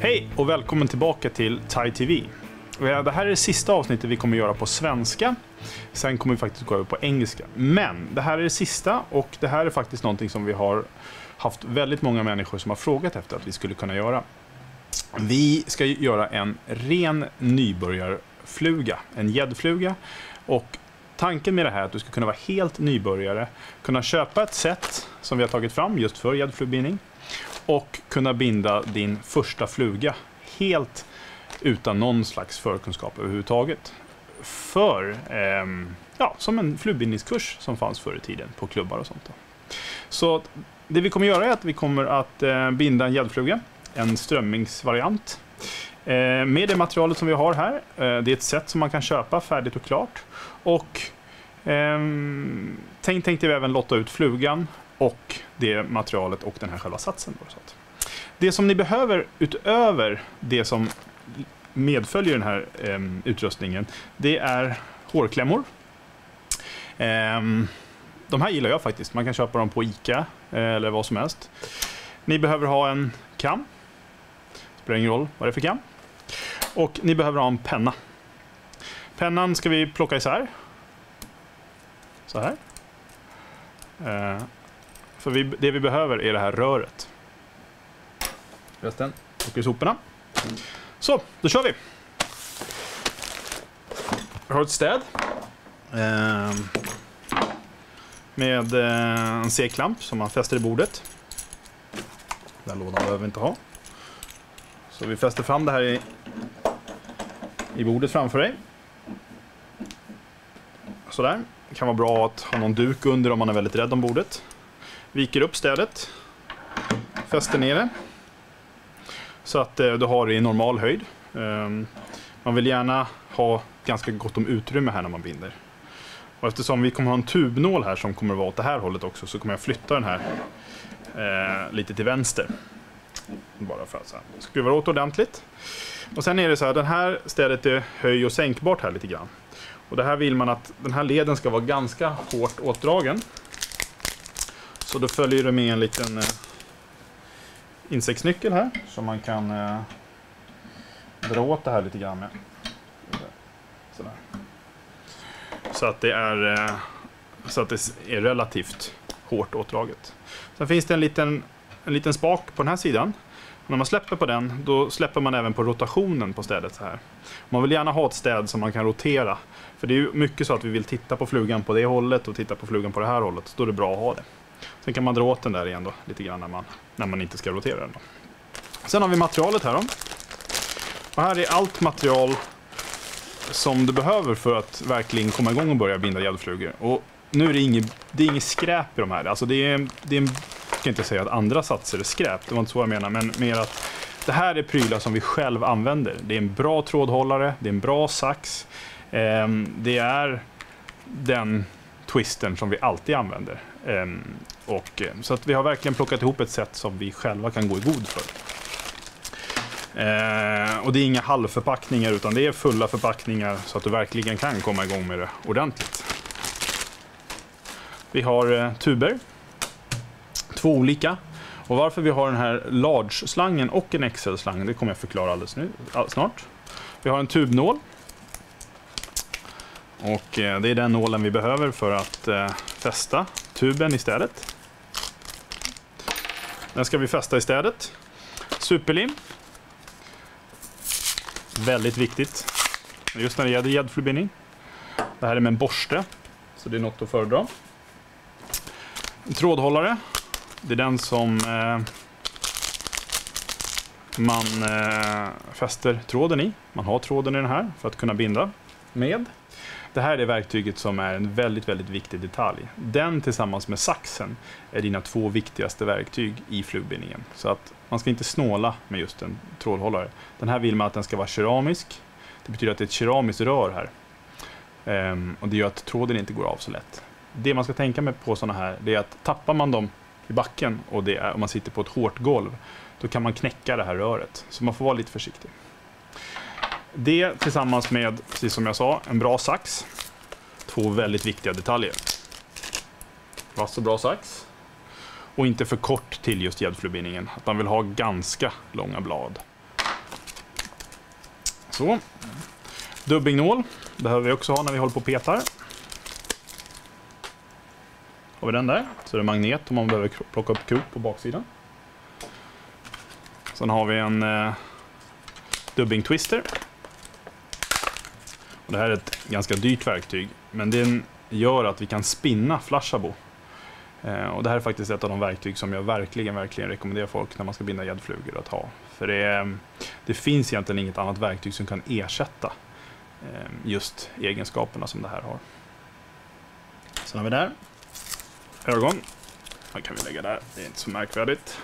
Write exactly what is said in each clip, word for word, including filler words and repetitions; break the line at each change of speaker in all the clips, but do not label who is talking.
Hej och välkommen tillbaka till Thai T V. Det här är det sista avsnittet vi kommer göra på svenska. Sen kommer vi faktiskt gå över på engelska. Men det här är det sista och det här är faktiskt någonting som vi har haft väldigt många människor som har frågat efter att vi skulle kunna göra. Vi ska göra en ren nybörjarfluga, en gäddfluga. Och tanken med det här är att du ska kunna vara helt nybörjare, kunna köpa ett set som vi har tagit fram just för gäddflugbindning och kunna binda din första fluga helt utan någon slags förkunskap överhuvudtaget. För, eh, ja, som en flugbindningskurs som fanns förr i tiden på klubbar och sånt då. Så det vi kommer göra är att vi kommer att eh, binda en gäddfluga, en strömmingsvariant. Eh, med det materialet som vi har här, eh, det är ett set som man kan köpa färdigt och klart. Och eh, tänk, tänkte vi även lotta ut flugan och det materialet och den här själva satsen. Då, så att. Det som ni behöver utöver det som medföljer den här eh, utrustningen, det är hårklämmor. Eh, de här gillar jag faktiskt. Man kan köpa dem på Ica eh, eller vad som helst. Ni behöver ha en kam. Spelar ingen roll vad det är för kam. Och ni behöver ha en penna. Pennan ska vi plocka isär. Så här. Eh, för vi, det vi behöver är det här röret. Resten plockar i soporna. Så, då kör vi. Jag har ett städ. Eh, med eh, en C-klamp som man fäster i bordet. Den lådan behöver vi inte ha. Så vi fäster fram det här i, i bordet framför dig. Sådär. Det kan vara bra att ha någon duk under om man är väldigt rädd om bordet. Viker upp städet. Fäster ner det. Så att eh, du har det i normal höjd. Um, man vill gärna ha ganska gott om utrymme här när man binder. Och eftersom vi kommer ha en tubnål här som kommer att vara åt det här hållet också, så kommer jag flytta den här eh, lite till vänster. Bara för att så här, skruva åt ordentligt. Och sen är det så här, den här städet är höj- och sänkbart här lite grann. Och det här vill man att den här leden ska vara ganska hårt åtdragen. Så då följer det med en liten eh, insektsnyckel här som man kan eh, dra åt det här lite grann med. Sådär. Så att det är eh, så att det är relativt hårt åtdraget. Sen finns det en liten en liten spak på den här sidan. Och när man släpper på den, då släpper man även på rotationen på städet så här. Man vill gärna ha ett städ som man kan rotera. För det är ju mycket så att vi vill titta på flugan på det hållet och titta på flugan på det här hållet. Så då är det bra att ha det. Sen kan man dra åt den där igen då, lite grann när man, när man inte ska rotera den då. Sen har vi materialet här då. Och här är allt material som du behöver för att verkligen komma igång och börja binda gäddflugor. Och nu är det inget, det är inget skräp i de här. Alltså det är, det är en, jag kan inte säga att andra satser är skräp, det var inte så jag menar, men mer att det här är prylar som vi själv använder. Det är en bra trådhållare, det är en bra sax, eh, det är den twistern som vi alltid använder. Eh, och, så att vi har verkligen plockat ihop ett sätt som vi själva kan gå i god för. Eh, och det är inga halvförpackningar utan det är fulla förpackningar så att du verkligen kan komma igång med det ordentligt. Vi har eh, tuber. Två olika. Och varför vi har den här large-slangen och en X L-slang, det kommer jag förklara alldeles nu, all, snart. Vi har en tubnål. Och eh, det är den nålen vi behöver för att eh, fästa tuben i städet. Den ska vi fästa i städet. Superlim. Väldigt viktigt. Just när det gäller gäddflugbindning. Det här är med en borste. Så det är något att föredra. En trådhållare. Det är den som eh, man eh, fäster tråden i. Man har tråden i den här för att kunna binda med. Det här är verktyget som är en väldigt, väldigt viktig detalj. Den tillsammans med saxen är dina två viktigaste verktyg i flugbindningen. Så att man ska inte snåla med just en trådhållare. Den här vill man att den ska vara keramisk. Det betyder att det är ett keramiskt rör här. Ehm, och det gör att tråden inte går av så lätt. Det man ska tänka med på sådana här, det är att tappar man dem i backen och det är, om man sitter på ett hårt golv, då kan man knäcka det här röret. Så man får vara lite försiktig. Det tillsammans med, precis som jag sa, en bra sax. Två väldigt viktiga detaljer. Vass och bra sax. Och inte för kort till just gäddflugbindningen. Att man vill ha ganska långa blad. Så. Dubbingnål behöver vi också ha när vi håller på och petar. Har vi den där, så är det magnet om man behöver plocka upp krok på baksidan. Sen har vi en eh, dubbing twister. Och det här är ett ganska dyrt verktyg, men den gör att vi kan spinna flashabo. Eh, och det här är faktiskt ett av de verktyg som jag verkligen, verkligen rekommenderar folk när man ska binda gäddflugor att ha. För det, det finns egentligen inget annat verktyg som kan ersätta eh, just egenskaperna som det här har. Sen har vi där ögon. Den kan vi lägga där, det är inte så märkvärdigt.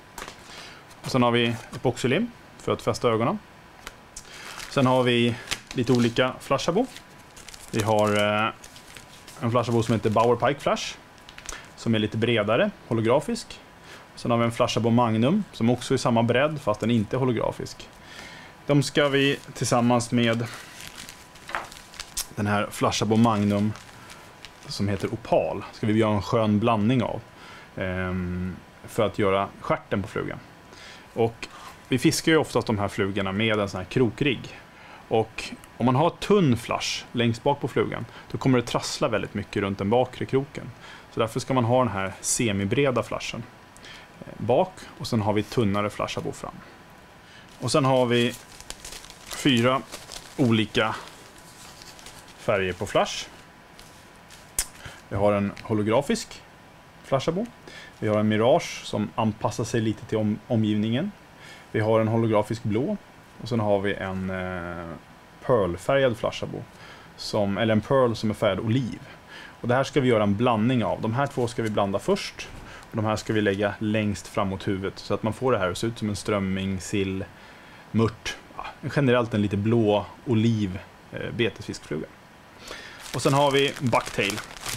Och sen har vi epoxylim för att fästa ögonen. Sen har vi lite olika flashabo. Vi har eh, en flashabo som heter Bauer Pike Flash, som är lite bredare, holografisk. Sen har vi en flashabo Magnum som också är samma bredd fast den inte är holografisk. De ska vi tillsammans med den här flashabo Magnum som heter Opal ska vi göra en skön blandning av eh, för att göra stjärten på flugan. Och vi fiskar ju oftast de här flugorna med en sån här krokrigg. Och om man har tunn flash längst bak på flugan, då kommer det trassla väldigt mycket runt den bakre kroken. Så därför ska man ha den här semibreda flashen bak, och sen har vi tunnare flashabo fram. Och sen har vi fyra olika färger på flash. Vi har en holografisk flashabo. Vi har en Mirage som anpassar sig lite till om, omgivningen. Vi har en holografisk blå. Och sen har vi en eh, pearlfärgad flashabo. Som, eller en pearl som är färgad oliv. Och det här ska vi göra en blandning av. De här två ska vi blanda först. Och de här ska vi lägga längst fram mot huvudet. Så att man får det här att se ut som en strömming, sill, mört. Ja, generellt en lite blå oliv eh, betesfiskfluga. Och sen har vi bucktail.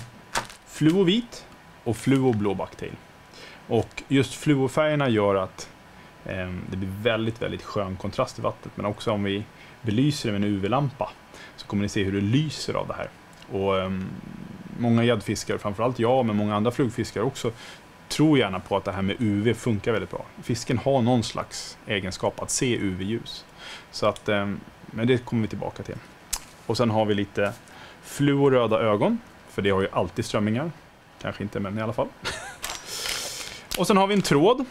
Fluovit och fluoblå bucktail. Och just fluofärgerna gör att eh, det blir väldigt, väldigt skön kontrast i vattnet. Men också om vi belyser det med en U V-lampa så kommer ni se hur det lyser av det här. Och eh, många gäddfiskare, framförallt jag, men många andra flugfiskare också, tror gärna på att det här med U V funkar väldigt bra. Fisken har någon slags egenskap att se U V-ljus. Så att, eh, men det kommer vi tillbaka till. Och sen har vi lite fluoröda ögon. För det har ju alltid strömmingar. Kanske inte, men i alla fall. Och sen har vi en tråd.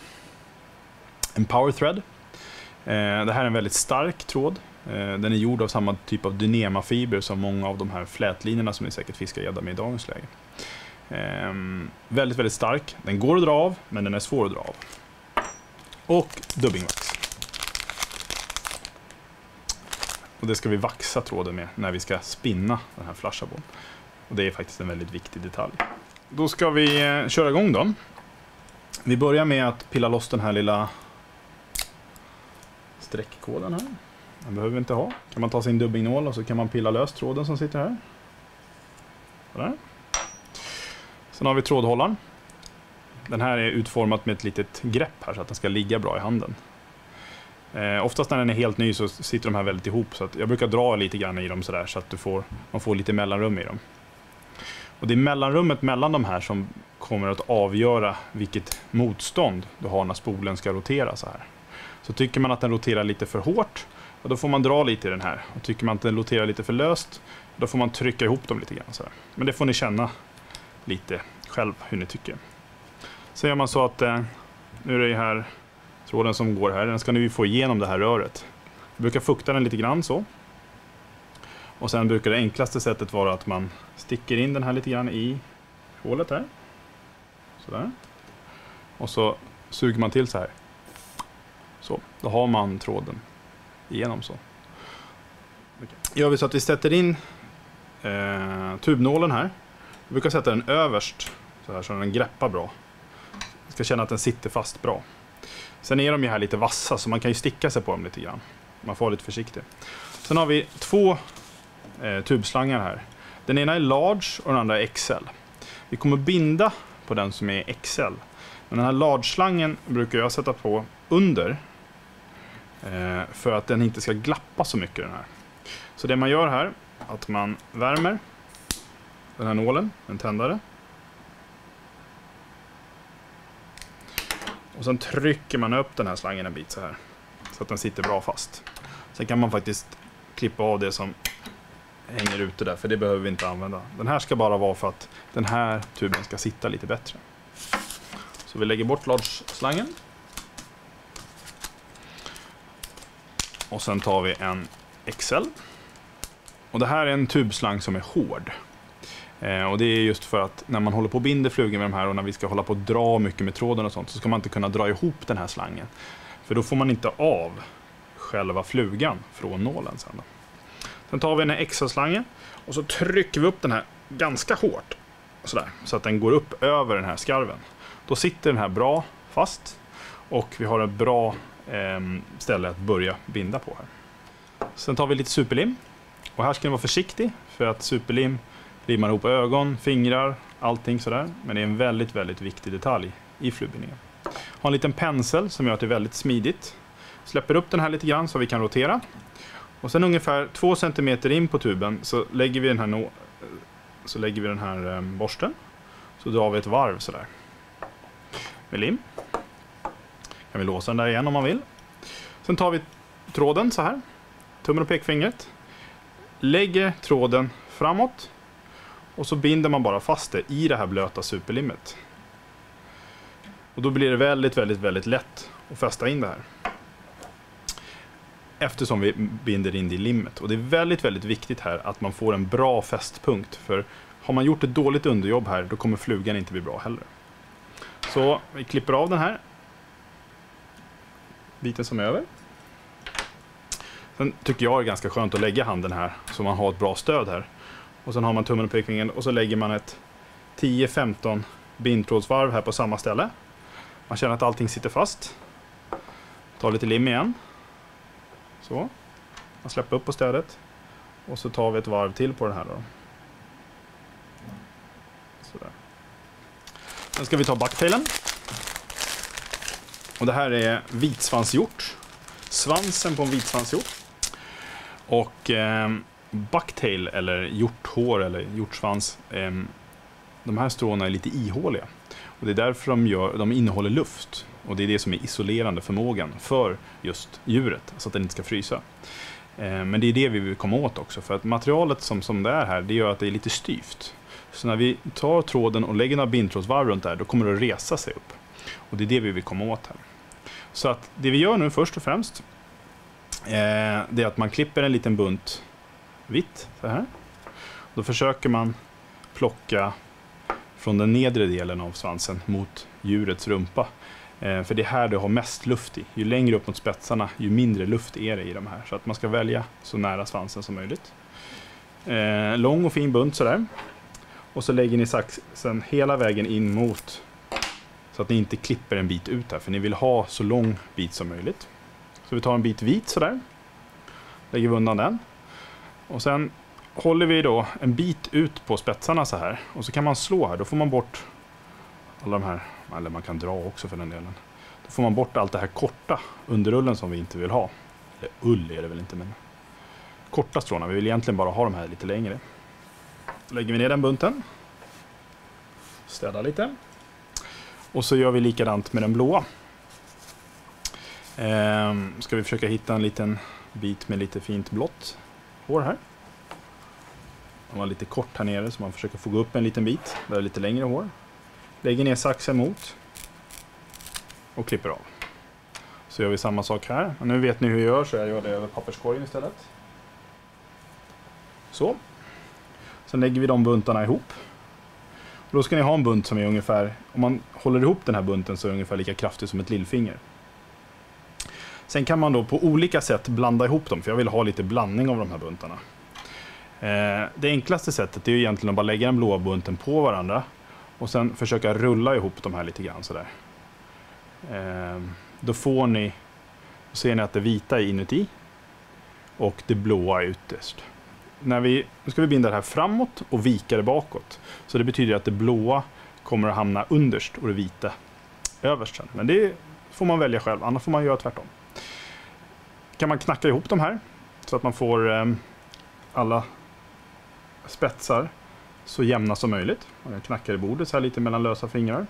En power thread. Eh, det här är en väldigt stark tråd. Eh, den är gjord av samma typ av dynemafiber som många av de här flätlinorna som ni säkert fiskar gädda med i dagens läge. Eh, väldigt, väldigt stark. Den går att dra av, men den är svår att dra av. Och dubbingvax. Och det ska vi vaxa tråden med när vi ska spinna den här flashabon. Och det är faktiskt en väldigt viktig detalj. Då ska vi eh, köra igång då. Vi börjar med att pilla loss den här lilla streckkoden här. Den behöver vi inte ha. Kan man ta sin dubbingnål och så kan man pilla lös tråden som sitter här. Sådär. Sen har vi trådhållaren. Den här är utformat med ett litet grepp här så att den ska ligga bra i handen. Eh, oftast när den är helt ny så sitter de här väldigt ihop, så att jag brukar dra lite grann i dem sådär så att du får, man får lite mellanrum i dem. Och det är mellanrummet mellan de här som kommer att avgöra vilket motstånd du har när spolen ska rotera så här. Så tycker man att den roterar lite för hårt, då får man dra lite i den här. Och tycker man att den roterar lite för löst, då får man trycka ihop dem lite grann så här. Men det får ni känna lite själv hur ni tycker. Så gör man så att eh, nu är det här tråden som går här, den ska nu få igenom det här röret. Jag brukar fukta den lite grann så. Och sen brukar det enklaste sättet vara att man sticker in den här lite grann i hålet här. Sådär. Och så suger man till så här. Så, då har man tråden igenom så. Okay. Gör vi så att vi sätter in eh, tubnålen här. Jag brukar sätta den överst så här så den greppar bra. Jag ska känna att den sitter fast bra. Sen är de ju här lite vassa så man kan ju sticka sig på dem lite grann. Man får vara lite försiktig. Sen har vi två eh, tubslangar här. Den ena är large och den andra är X L. Vi kommer binda på den som är X L. Men den här large-slangen brukar jag sätta på under. Eh, för att den inte ska glappa så mycket den här. Så det man gör här är att man värmer den här nålen, en tändare. Och sen trycker man upp den här slangen en bit så här. Så att den sitter bra fast. Sen kan man faktiskt klippa av det som hänger ute där, för det behöver vi inte använda. Den här ska bara vara för att den här tuben ska sitta lite bättre. Så vi lägger bort large-slangen. Och sen tar vi en X L. Och det här är en tubslang som är hård. Eh, och det är just för att när man håller på och binder flugor med de här och när vi ska hålla på och dra mycket med tråden och sånt, så ska man inte kunna dra ihop den här slangen. För då får man inte av själva flugan från nålen sen då. Sen tar vi den här X L-slangen och så trycker vi upp den här ganska hårt. Sådär, så att den går upp över den här skarven. Då sitter den här bra fast och vi har ett bra eh, ställe att börja binda på här. Sen tar vi lite superlim. Och här ska ni vara försiktig, för att superlim limmar ihop ögon, fingrar, allting sådär. Men det är en väldigt, väldigt viktig detalj i flugbindningen. Ha en liten pensel som gör att det är väldigt smidigt. Släpper upp den här lite grann så vi kan rotera. Och sen ungefär två centimeter in på tuben så lägger vi den här, no så lägger vi den här eh, borsten. Så drar vi ett varv sådär. Med lim. Kan vi låsa den där igen om man vill. Sen tar vi tråden så här. Tummen och pekfingret. Lägger tråden framåt. Och så binder man bara fast det i det här blöta superlimmet. Och då blir det väldigt, väldigt, väldigt lätt att fästa in det här. Eftersom vi binder in det i limmet. Och det är väldigt, väldigt viktigt här att man får en bra fästpunkt. För har man gjort ett dåligt underjobb här, då kommer flugan inte bli bra heller. Så vi klipper av den här biten som är över. Sen tycker jag det är ganska skönt att lägga handen här så man har ett bra stöd här. Och sen har man tummen och pekfingret och så lägger man ett tio femton bindtrådsvarv här på samma ställe. Man känner att allting sitter fast. Ta lite lim igen. Så. Man släpper upp på stödet. Och så tar vi ett varv till på den här då. Sådär. Sen ska vi ta backtailen. Och det här är vitsvanshjort. Svansen på en vitsvanshjort. Och eh, bucktail eller hjorthår eller hjortsvans, eh, de här stråna är lite ihåliga. Och det är därför de, gör, de innehåller luft. Och det är det som är isolerande förmågan för just djuret, så att den inte ska frysa. Eh, men det är det vi vill komma åt också, för att materialet som, som det är här, det gör att det är lite styvt. Så när vi tar tråden och lägger några bindtrådsvarv runt där, då kommer det att resa sig upp. Och det är det vi vill komma åt här. Så att det vi gör nu först och främst, eh, det är att man klipper en liten bunt vitt så här. Då försöker man plocka från den nedre delen av svansen mot djurets rumpa. Eh, för det är här det har mest luft i. Ju längre upp mot spetsarna, ju mindre luft är det i de här. Så att man ska välja så nära svansen som möjligt. Eh, lång och fin bunt sådär. Och så lägger ni saxen hela vägen in mot, så att ni inte klipper en bit ut här. För ni vill ha så lång bit som möjligt. Så vi tar en bit vit sådär. Lägger vi undan den. Och sen håller vi då en bit ut på spetsarna så här. Och så kan man slå här. Då får man bort alla de här. Eller man kan dra också för den delen. Då får man bort allt det här korta underullen som vi inte vill ha. Eller ull är det väl inte, men korta stråna. Vi vill egentligen bara ha de här lite längre. Lägger vi ner den bunten. Städa lite. Och så gör vi likadant med den blåa. Ehm, ska vi försöka hitta en liten bit med lite fint blått hår här. Den var lite kort här nere så man försöker få gå upp en liten bit. Där är lite längre hår. Lägger ner saxen mot. Och klipper av. Så gör vi samma sak här. Och nu vet ni hur jag gör, så jag gör det över papperskorgen istället. Så. Sen lägger vi de buntarna ihop. Och då ska ni ha en bunt som är ungefär, om man håller ihop den här bunten så är det ungefär lika kraftig som ett lillfinger. Sen kan man då på olika sätt blanda ihop dem, för jag vill ha lite blandning av de här buntarna. Eh, det enklaste sättet är ju egentligen att bara lägga den blåa bunten på varandra och sen försöka rulla ihop de här lite grann sådär. Eh, då får ni, då ser ni att det vita är inuti och det blåa är ytterst. När vi, nu ska vi binda det här framåt och vika det bakåt. Så det betyder att det blåa kommer att hamna underst och det vita överst sen. Men det får man välja själv, annars får man göra tvärtom. Kan man knacka ihop de här så att man får eh, alla spetsar så jämna som möjligt. Man knackar i bordet så här lite mellan lösa fingrar.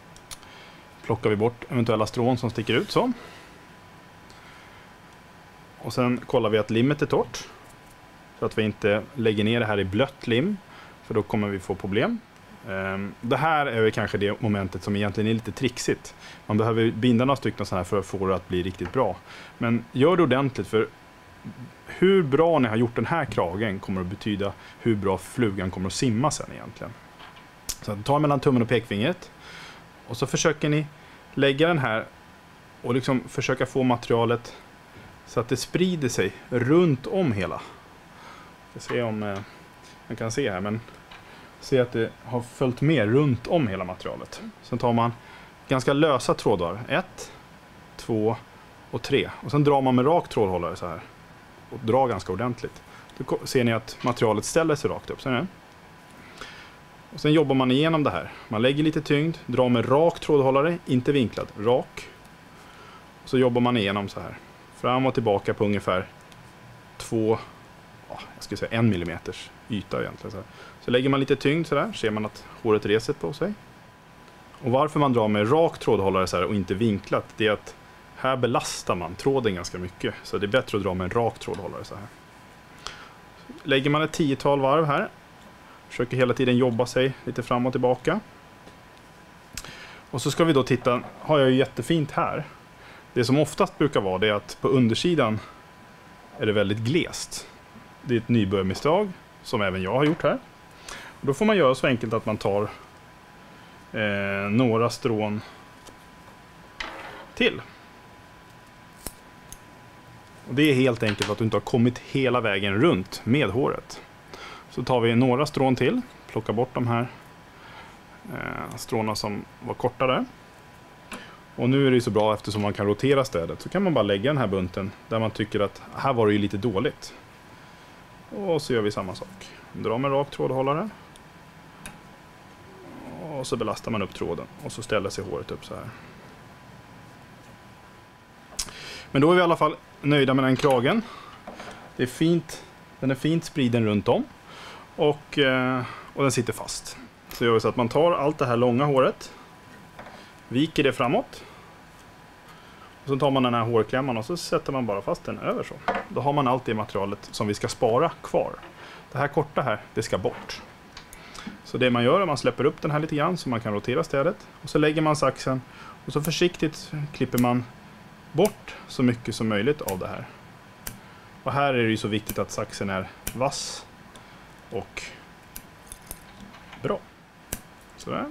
Plockar vi bort eventuella strån som sticker ut så. Och sen kollar vi att limmet är torrt. Så att vi inte lägger ner det här i blött lim. För då kommer vi få problem. Det här är väl kanske det momentet som egentligen är lite trixigt. Man behöver binda några stycken sådana här för att få det att bli riktigt bra. Men gör det ordentligt, för hur bra ni har gjort den här kragen kommer att betyda hur bra flugan kommer att simma sen egentligen. Så ta mellan tummen och pekfingret. Och så försöker ni lägga den här och liksom försöka få materialet så att det sprider sig runt om hela. Jag ska se om eh, man kan se här, men se att det har följt med runt om hela materialet. Sen tar man ganska lösa trådar. Ett, två och tre. Och sen drar man med rak trådhållare så här. Och drar ganska ordentligt. Då ser ni att materialet ställer sig rakt upp. Ser ni? Och sen jobbar man igenom det här. Man lägger lite tyngd, drar med rak trådhållare, inte vinklad, rak. Och så jobbar man igenom så här. Fram och tillbaka på ungefär två, ja, jag skulle säga en millimeters yta egentligen. Så, här. Så lägger man lite tyngd så där, ser man att håret reser på sig. Och varför man drar med rak trådhållare så här och inte vinklat, det är att här belastar man tråden ganska mycket. Så det är bättre att dra med en rak trådhållare så här. Lägger man ett tiotal varv här. Försöker hela tiden jobba sig lite fram och tillbaka. Och så ska vi då titta, har jag ju jättefint här. Det som oftast brukar vara det är att på undersidan är det väldigt glest. Det är ett nybörjarmisstag som även jag har gjort här. Och då får man göra så enkelt att man tar eh, några strån till. Och det är helt enkelt att du inte har kommit hela vägen runt med håret. Så tar vi några strån till, plockar bort de här eh, stråna som var korta där. Och nu är det ju så bra, eftersom man kan rotera städet, så kan man bara lägga den här bunten där man tycker att här var det ju lite dåligt. Och så gör vi samma sak. Dra med rak trådhållare. Och så belastar man upp tråden och så ställer sig håret upp så här. Men då är vi i alla fall nöjda med den kragen. Det är fint, den är fint spriden runt om. Och, och den sitter fast. Så gör vi så att man tar allt det här långa håret, viker det framåt. Och så tar man den här hårklämman och så sätter man bara fast den över så. Då har man allt det materialet som vi ska spara kvar. Det här korta här, det ska bort. Så det man gör är att man släpper upp den här lite grann så man kan rotera städet. Och så lägger man saxen och så försiktigt klipper man bort så mycket som möjligt av det här. Och här är det ju så viktigt att saxen är vass och bra. Sådär.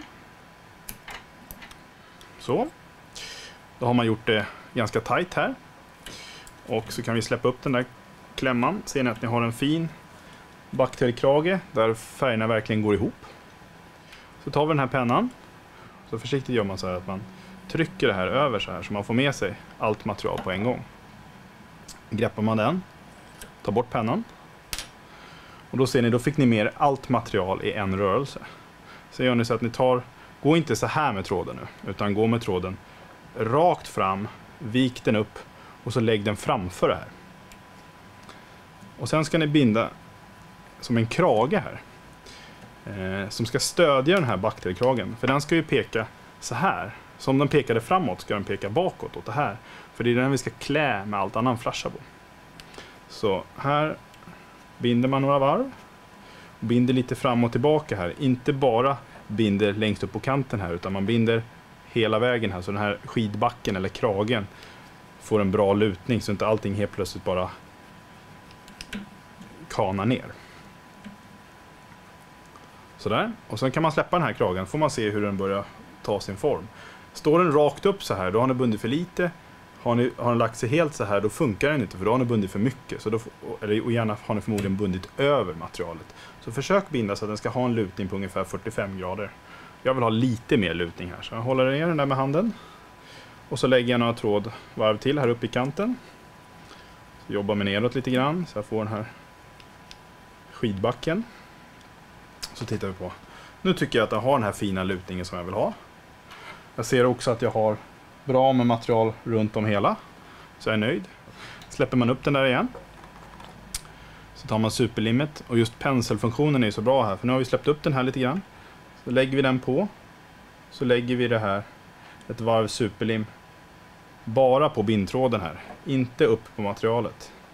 Så. Då har man gjort det ganska tajt här. Och så kan vi släppa upp den där klämman. Ser ni att ni har en fin backtailkrage där färgerna verkligen går ihop. Så tar vi den här pennan. Så försiktigt gör man så här att man trycker det här över så här så man får med sig allt material på en gång. Greppar man den, tar bort pennan. Och då ser ni, då fick ni med allt material i en rörelse. Så gör ni så att ni tar, gå inte så här med tråden nu, utan gå med tråden rakt fram, vik den upp och så lägg den framför det här. Och sen ska ni binda som en krage här. Eh, som ska stödja den här backtailkragen. För den ska ju peka så här. Så om den pekade framåt ska den peka bakåt åt det här. För det är den vi ska klä med allt annan flasha på. Så här binder man några varv. Binder lite fram och tillbaka här. Inte bara binder längst upp på kanten här, utan man binder hela vägen här. Så den här skidbacken eller kragen får en bra lutning så inte allting helt plötsligt bara kanar ner. Sådär. Och sen kan man släppa den här kragen. Får man se hur den börjar ta sin form. Står den rakt upp så här, då har ni bundit för lite. Har ni, har den lagt sig helt så här, då funkar den inte, för då har ni bundit för mycket. Så då, eller, och gärna har ni förmodligen bundit över materialet. Så försök binda så att den ska ha en lutning på ungefär fyrtiofem grader. Jag vill ha lite mer lutning här, så jag håller ner den där med handen. Och så lägger jag några tråd varv till här uppe i kanten. Så jobbar mig neråt lite grann så jag får den här skidbacken. Så tittar vi på. Nu tycker jag att jag har den här fina lutningen som jag vill ha. Jag ser också att jag har bra med material runt om hela. Så jag är nöjd. Släpper man upp den där igen. Så tar man superlimmet. Och just penselfunktionen är så bra här. För nu har vi släppt upp den här lite grann. Så lägger vi den på. Så lägger vi det här. Ett varv superlim. Bara på bindtråden här. Inte upp på materialet.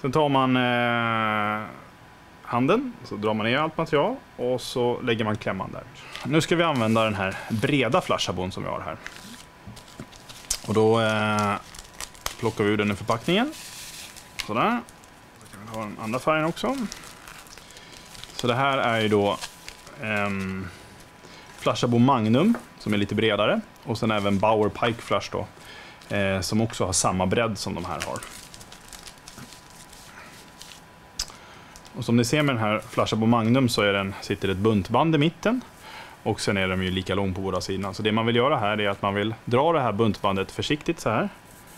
Sen tar man eh, handen, så drar man ner allt material och så lägger man klämman där. Nu ska vi använda den här breda flasharbon som vi har här. Och då eh, plockar vi ur den i förpackningen. Sådär. Så kan vi ha den andra färgen också. Så det här är ju då eh, flasharbon Magnum som är lite bredare. Och sen även Bauer Pike Flash då. Eh, som också har samma bredd som de här har. Och som ni ser med den här flasharbon Magnum så är den, sitter ett buntband i mitten. Och sen är de ju lika lång på båda sidorna. Så det man vill göra här är att man vill dra det här buntbandet försiktigt så här.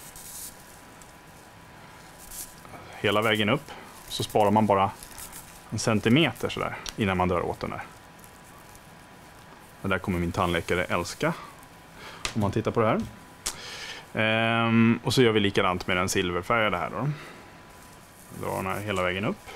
Hela vägen upp. Så sparar man bara en centimeter så där innan man drar åt den där. Det där kommer min tandläkare älska. Om man tittar på det här. Ehm, och så gör vi likadant med den silverfärgade här då. Drar den här hela vägen upp.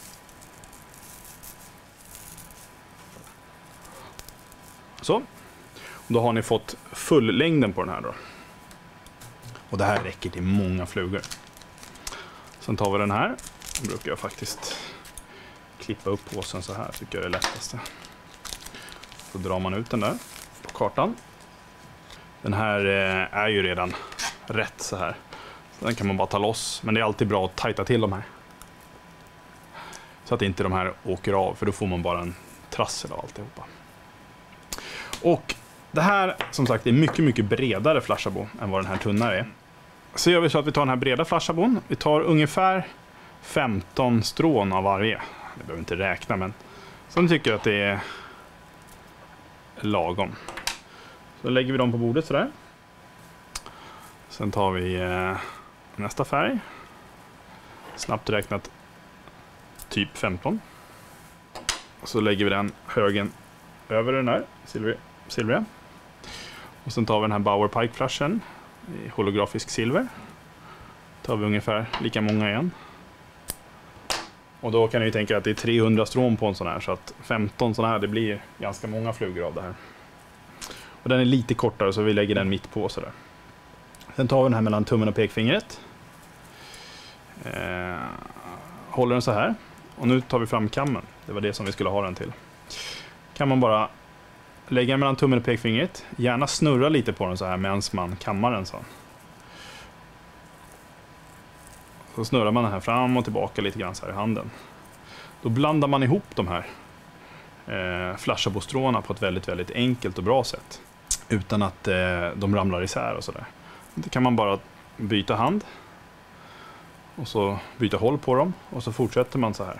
Så. Då har ni fått full längden på den här då. Och det här räcker till många flugor. Sen tar vi den här. Då brukar jag faktiskt klippa upp påsen så här, tycker jag är det lättaste. Så drar man ut den där på kartan. Den här är ju redan rätt så här. Så den kan man bara ta loss. Men det är alltid bra att tajta till de här. Så att inte de här åker av, för då får man bara en trassel av alltihopa. Och det här som sagt är mycket mycket bredare flasharbon än vad den här tunna är. Så gör vi så att vi tar den här breda flasharbon. Vi tar ungefär femton strån av varje. Jag behöver inte räkna, men som tycker att det är lagom. Så lägger vi dem på bordet sådär. Sen tar vi eh, nästa färg. Snabbt räknat typ femton. Och så lägger vi den högen över den här silver, silveriga. Och sen tar vi den här Bauer Pike Flashen i holografisk silver. Tar vi ungefär lika många igen. Och då kan ni tänka att det är trehundra strån på en sån här, så att femton sån här, det blir ganska många flugor av det här. Och den är lite kortare, så vi lägger den mitt på sådär. Sen tar vi den här mellan tummen och pekfingret. Eh, håller den så här. Och nu tar vi fram kammen. Det var det som vi skulle ha den till. Kan man bara lägga den mellan tummen och pekfingret. Gärna snurra lite på den så här medan man kammar den så. Så snurrar man den här fram och tillbaka lite grann så här i handen. Då blandar man ihop de här eh, flasharbostråna på ett väldigt, väldigt enkelt och bra sätt. Utan att eh, de ramlar isär och sådär. Det kan man bara byta hand. Och så byta håll på dem. Och så fortsätter man så här.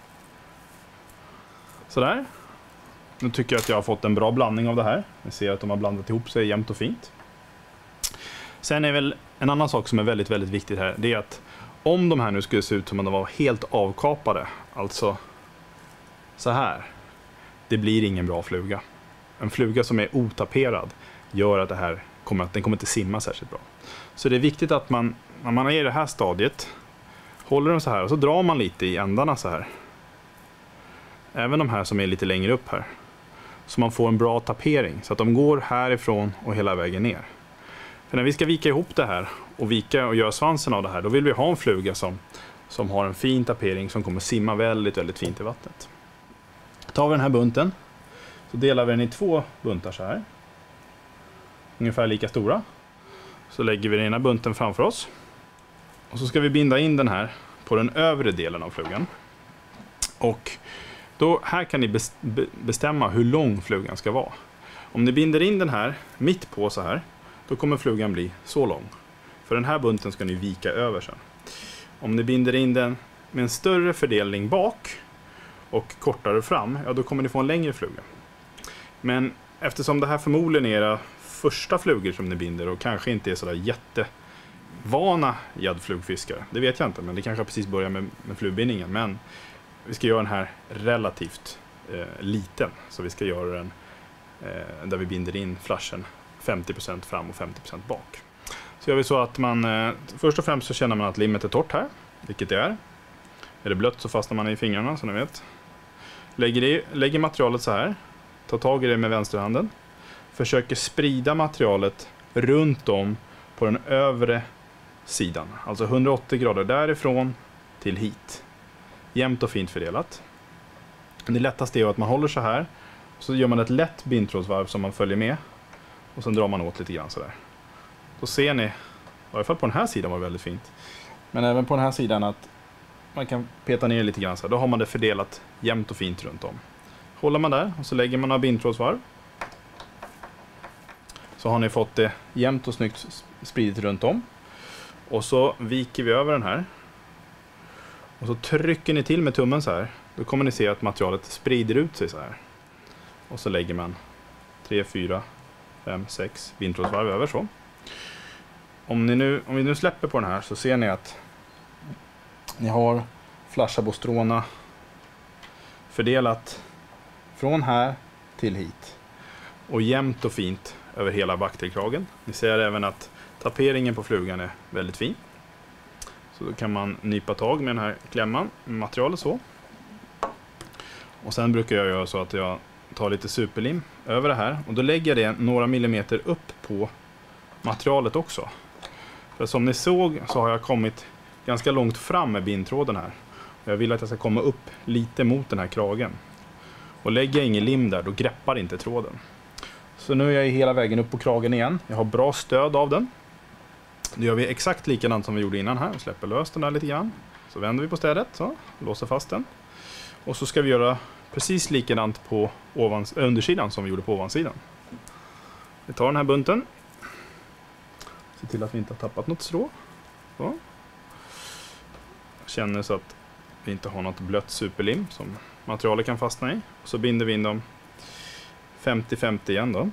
Sådär. Nu tycker jag att jag har fått en bra blandning av det här. Jag ser att de har blandat ihop sig jämnt och fint. Sen är väl en annan sak som är väldigt, väldigt viktigt här. Det är att om de här nu skulle se ut som om de var helt avkapade. Alltså så här. Det blir ingen bra fluga. En fluga som är otaperad gör att det här kommer, att den kommer inte simma särskilt bra. Så det är viktigt att man, när man är i det här stadiet, håller den så här och så drar man lite i ändarna så här. Även de här som är lite längre upp här. Så man får en bra tapering. Så att de går härifrån och hela vägen ner. För när vi ska vika ihop det här och vika och göra svansen av det här, då vill vi ha en fluga som, som har en fin tapering som kommer simma väldigt, väldigt fint i vattnet. Tar vi den här bunten så delar vi den i två buntar så här. Ungefär lika stora. Så lägger vi den ena bunten framför oss. Och så ska vi binda in den här på den övre delen av flugan. Och då, här kan ni bestämma hur lång flugan ska vara. Om ni binder in den här mitt på så här, då kommer flugan bli så lång. För den här bunten ska ni vika över sen. Om ni binder in den med en större fördelning bak och kortare fram, ja då kommer ni få en längre fluga. Men eftersom det här förmodligen är era första flugor som ni binder och kanske inte är sådär jättevana gäddflugfiskare, det vet jag inte, men det kanske precis börjar med, med flugbindningen. Men vi ska göra den här relativt eh, liten, så vi ska göra den eh, där vi binder in flashen femtio procent fram och femtio procent bak. Så gör vi så att man, eh, först och främst så känner man att limmet är torrt här, vilket det är. Är det blött så fastnar man i fingrarna, som ni vet. Lägger, i, lägger materialet så här, tar tag i det med vänsterhanden. Försöker sprida materialet runt om på den övre sidan. Alltså hundraåttio grader därifrån till hit. Jämnt och fint fördelat. Det lättaste är att man håller så här. Så gör man ett lätt bindtrådsvarv som man följer med. Och sen drar man åt lite grann sådär. Då ser ni, i alla fall på den här sidan var det väldigt fint. Men även på den här sidan att man kan peta ner lite grann så här. Då har man det fördelat jämnt och fint runt om. Håller man där och så lägger man några bindtrådsvarv. Så har ni fått det jämnt och snyggt spridigt runt om. Och så viker vi över den här. Och så trycker ni till med tummen så här. Då kommer ni se att materialet sprider ut sig så här. Och så lägger man tre, fyra, fem, sex bindtrådsvarv över så. Om, ni nu, om vi nu släpper på den här så ser ni att ni har flashabostråna fördelat från här till hit. Och jämnt och fint över hela bakterikragen. Ni ser även att taperingen på flugan är väldigt fin. Så då kan man nypa tag med den här klämman, materialet så. Och sen brukar jag göra så att jag tar lite superlim över det här. Och då lägger jag det några millimeter upp på materialet också. För som ni såg så har jag kommit ganska långt fram med bindtråden här. Jag vill att jag ska komma upp lite mot den här kragen. Och lägger jag ingen lim där, då greppar inte tråden. Så nu är jag hela vägen upp på kragen igen. Jag har bra stöd av den. Då gör vi exakt likadant som vi gjorde innan här. Vi släpper lös den där lite grann. Så vänder vi på städet, så låser fast den. Och så ska vi göra precis likadant på ovans, äh, undersidan som vi gjorde på ovansidan. Vi tar den här bunten. Se till att vi inte har tappat något strå. Så. Känner så att vi inte har något blött superlim som materialet kan fastna i. Och så binder vi in dem femtio femtio igen då.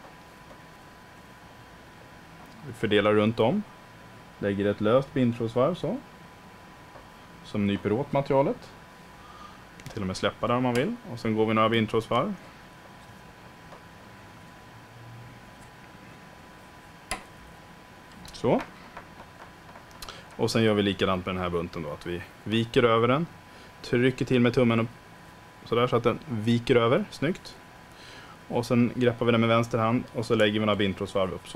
Vi fördelar runt om. Lägger ett löst bindtrådsvarv så. Som nyper åt materialet. Kan till och med släppa där om man vill. Och sen går vi några bindtrådsvarv. Så. Och sen gör vi likadant med den här bunten då. Att vi viker över den. Trycker till med tummen och sådär så att den viker över. Snyggt. Och sen greppar vi den med vänster hand. Och så lägger vi några bindtrådsvarv upp så.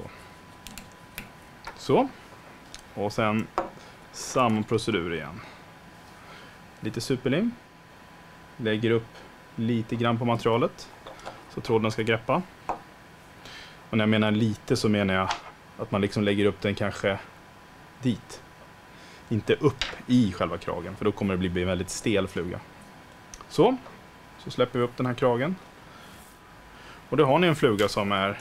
Så. Och sen samma procedur igen. Lite superlim. Lägger upp lite grann på materialet. Så tråden ska greppa. Och när jag menar lite så menar jag att man liksom lägger upp den kanske dit. Inte upp i själva kragen. För då kommer det bli en väldigt stel fluga. Så. Så släpper vi upp den här kragen. Och då har ni en fluga som är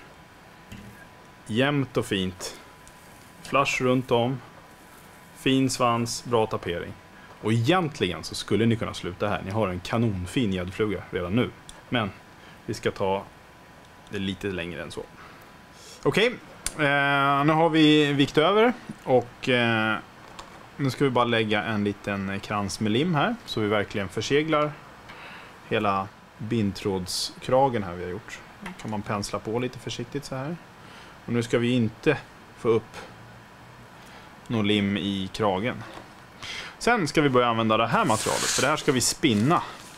jämnt och fint. Flash runt om. Fin svans, bra tapering. Och egentligen så skulle ni kunna sluta här. Ni har en kanonfin gäddfluga redan nu. Men vi ska ta det lite längre än så. Okej, eh, nu har vi vikt över. Och eh, nu ska vi bara lägga en liten krans med lim här. Så vi verkligen förseglar hela bindtrådskragen här vi har gjort. Nu kan man pensla på lite försiktigt så här. Och nu ska vi inte få upp någon lim i kragen. Sen ska vi börja använda det här materialet. För det här ska vi spinna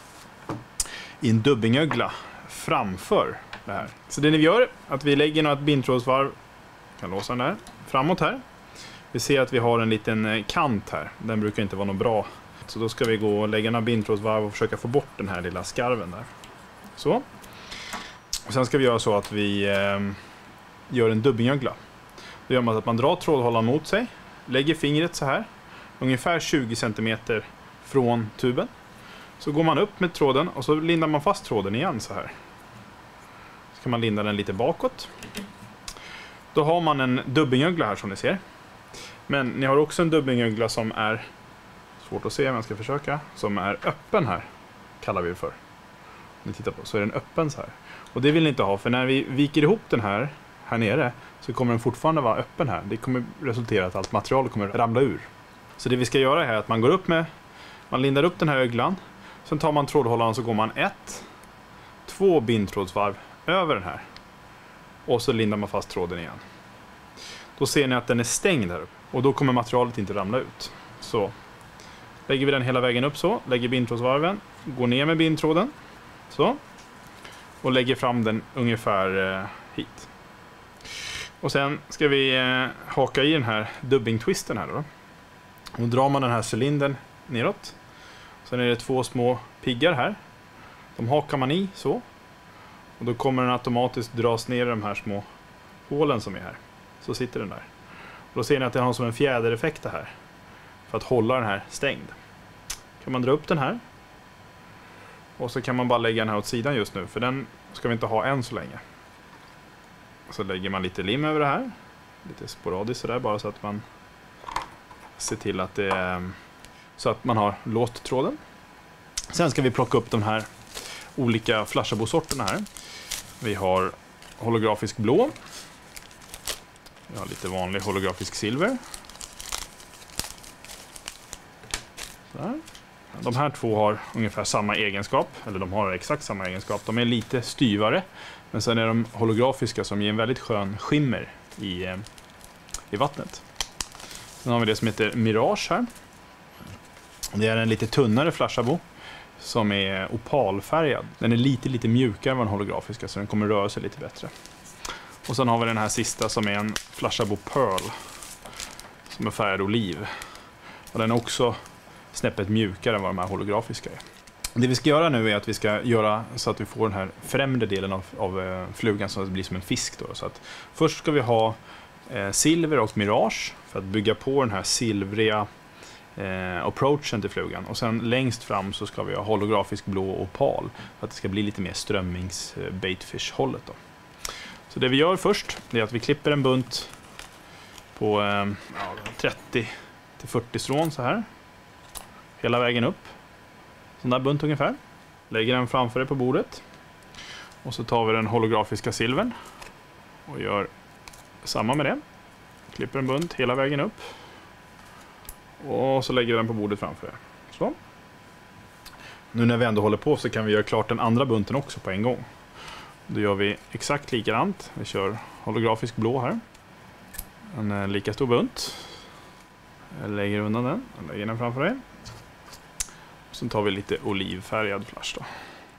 i en dubbingögla framför det här. Så det ni gör är att vi lägger något bindtrådsvarv. Kan låsa den där. Framåt här. Vi ser att vi har en liten kant här. Den brukar inte vara något bra. Så då ska vi gå och lägga några bindtrådsvarv och försöka få bort den här lilla skarven där. Så. Och sen ska vi göra så att vi eh, gör en dubbingögla. Då gör man att man drar trådhållaren mot sig. Lägger fingret så här. Ungefär tjugo centimeter från tuben. Så går man upp med tråden och så lindar man fast tråden igen så här. Så kan man linda den lite bakåt. Då har man en dubbingögla här som ni ser. Men ni har också en dubbingögla som är svårt att se om jag ska försöka. Som är öppen här. Kallar vi det för. Ni tittar på så är den öppen så här. Och det vill ni inte ha för när vi viker ihop den här här nere så kommer den fortfarande vara öppen här. Det kommer resultera i att allt material kommer ramla ur. Så det vi ska göra här är att man går upp med, man lindar upp den här öglan. Sen tar man trådhållaren så går man ett, två bindtrådsvarv över den här. Och så lindar man fast tråden igen. Då ser ni att den är stängd här uppe. Och då kommer materialet inte ramla ut. Så lägger vi den hela vägen upp så. Lägger bindtrådsvarven. Går ner med bindtråden. Så. Och lägger fram den ungefär eh, hit. Och sen ska vi eh, haka i den här dubbingtwisten här då. Och drar man den här cylindern neråt. Sen är det två små piggar här. De hakar man i så. Och då kommer den automatiskt dras ner i de här små hålen som är här. Så sitter den där. Och då ser ni att det har som en fjädereffekt det här. För att hålla den här stängd. Kan man dra upp den här. Och så kan man bara lägga den här åt sidan just nu. För den ska vi inte ha än så länge. Så lägger man lite lim över det här. Lite sporadiskt sådär, bara så att man ser till att det är, så att man har låst tråden. Sen ska vi plocka upp de här olika Flashabou-sorterna här. Vi har holografisk blå. Vi har lite vanlig holografisk silver. Så här. De här två har ungefär samma egenskap, eller de har exakt samma egenskap. De är lite styvare, men sen är de holografiska som ger en väldigt skön skimmer i, i vattnet. Sen har vi det som heter Mirage här. Det är en lite tunnare Flashabou som är opalfärgad. Den är lite lite mjukare än den holografiska, så den kommer röra sig lite bättre. Och sen har vi den här sista som är en Flashabou Pearl som är färgad oliv. Och den är också snäppet mjukare än vad de här holografiska är. Det vi ska göra nu är att vi ska göra så att vi får den här främre delen av, av flugan så att det blir som en fisk då. Så att först ska vi ha eh, silver och mirage för att bygga på den här silvriga eh, approachen till flugan. Och sen längst fram så ska vi ha holografisk blå och opal för att det ska bli lite mer strömmings eh, baitfish-hållet då. Så det vi gör först är att vi klipper en bunt på eh, trettio till fyrtio strån så här. Hela vägen upp. Sån där bunt ungefär. Lägger den framför dig på bordet. Och så tar vi den holografiska silvern. Och gör samma med det. Klipper en bunt hela vägen upp. Och så lägger vi den på bordet framför dig. Så. Nu när vi ändå håller på så kan vi göra klart den andra bunten också på en gång. Då gör vi exakt likadant. Vi kör holografisk blå här. En lika stor bunt. Jag lägger undan den. Jag lägger den framför dig. Sen tar vi lite olivfärgad flash då.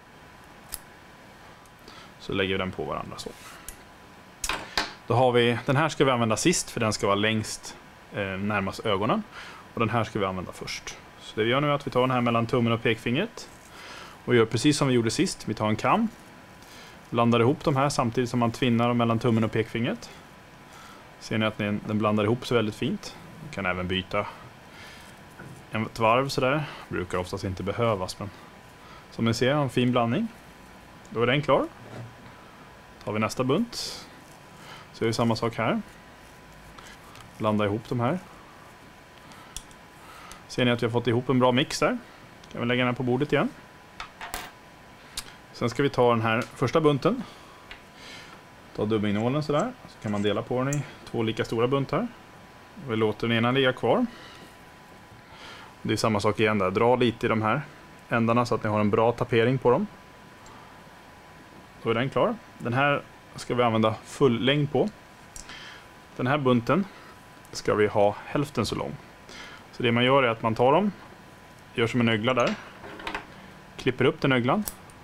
Så lägger vi den på varandra så. Då har vi, den här ska vi använda sist för den ska vara längst eh, närmast ögonen. Och den här ska vi använda först. Så det vi gör nu är att vi tar den här mellan tummen och pekfingret. Och gör precis som vi gjorde sist. Vi tar en kam. Blandar ihop de här samtidigt som man tvinnar dem mellan tummen och pekfingret. Ser ni att den, den blandar ihop sig väldigt fint. Man kan även byta ett varv sådär. Brukar oftast inte behövas, men som ni ser har en fin blandning. Då är den klar. Då tar vi nästa bunt. Så är det samma sak här. Blanda ihop de här. Ser ni att vi har fått ihop en bra mix där. Kan vi lägga den här på bordet igen. Sen ska vi ta den här första bunten. Ta dubbingnålen sådär. Så kan man dela på den i två lika stora buntar. Vi låter den ena ligga kvar. Det är samma sak igen där. Dra lite i de här ändarna så att ni har en bra tapering på dem. Då är den klar. Den här ska vi använda full längd på. Den här bunten ska vi ha hälften så lång. Så det man gör är att man tar dem, gör som en ögla där. Klipper upp den öglan.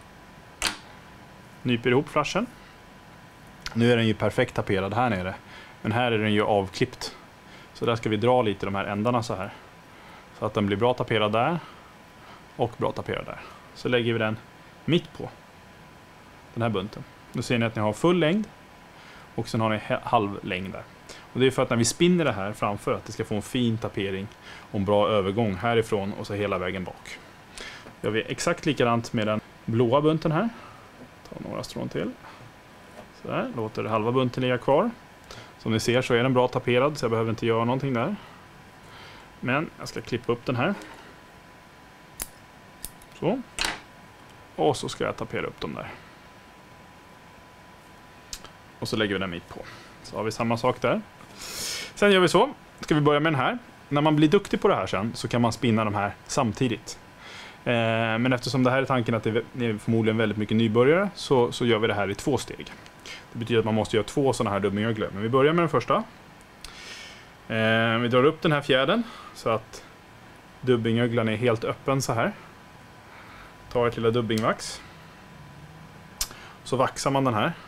Nyper ihop flashen. Nu är den ju perfekt taperad här nere. Men här är den ju avklippt. Så där ska vi dra lite i de här ändarna så här. Så att den blir bra taperad där. Och bra taperad där. Så lägger vi den mitt på den här bunten. Nu ser ni att ni har full längd. Och sen har ni halv längd där. Och det är för att när vi spinner det här framför att det ska få en fin tapering. Och en bra övergång härifrån och så hela vägen bak. Gör vi exakt likadant med den blåa bunten här. Ta några strån till. Så där, låter halva bunten ligga kvar. Som ni ser så är den bra taperad så jag behöver inte göra någonting där. Men jag ska klippa upp den här. Så. Och så ska jag tapera upp dem där. Och så lägger vi den mitt på. Så har vi samma sak där. Sen gör vi så. Ska vi börja med den här. När man blir duktig på det här sen så kan man spinna de här samtidigt. Eh, men eftersom det här är tanken att det är förmodligen väldigt mycket nybörjare så, så gör vi det här i två steg. Det betyder att man måste göra två sådana här dubbingöglor. Men vi börjar med den första. Eh, vi drar upp den här fjädern så att dubbingöglan är helt öppen så här. Tar ett lilla dubbingvax. Så vaxar man den här.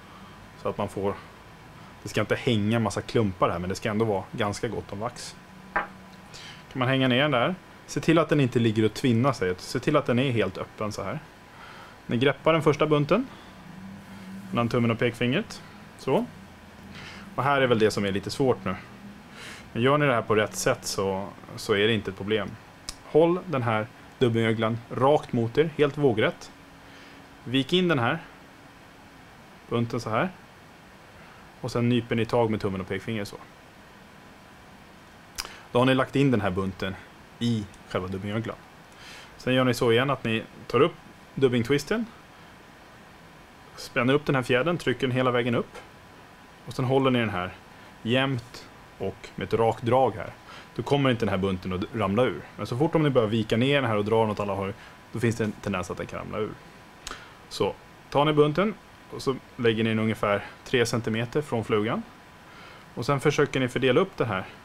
Så att man får, det ska inte hänga en massa klumpar här men det ska ändå vara ganska gott om vax. kan man hänga ner den där. Se till att den inte ligger och tvinnar sig. Se till att den är helt öppen så här. Ni greppar den första bunten mellan tummen och pekfingret. Så. Och här är väl det som är lite svårt nu. Men gör ni det här på rätt sätt så, så är det inte ett problem. Håll den här dubbelöglan rakt mot er, helt vågrätt. Vik in den här bunten så här. Och sen nyper ni tag med tummen och pekfingret så. Då har ni lagt in den här bunten i själva dubbelöglan. Sen gör ni så igen att ni tar upp dubbingtwisten. Spänner upp den här fjädern, trycker den hela vägen upp. Och sen håller ni den här jämnt och med ett rakt drag här. Då kommer inte den här bunten att ramla ur. Men så fort om ni börjar vika ner den här och dra den åt alla håll, då finns det en tendens att den kan ramla ur. Så, tar ni bunten och så lägger ni den ungefär tre centimeter från flugan. Och sen försöker ni fördela upp den här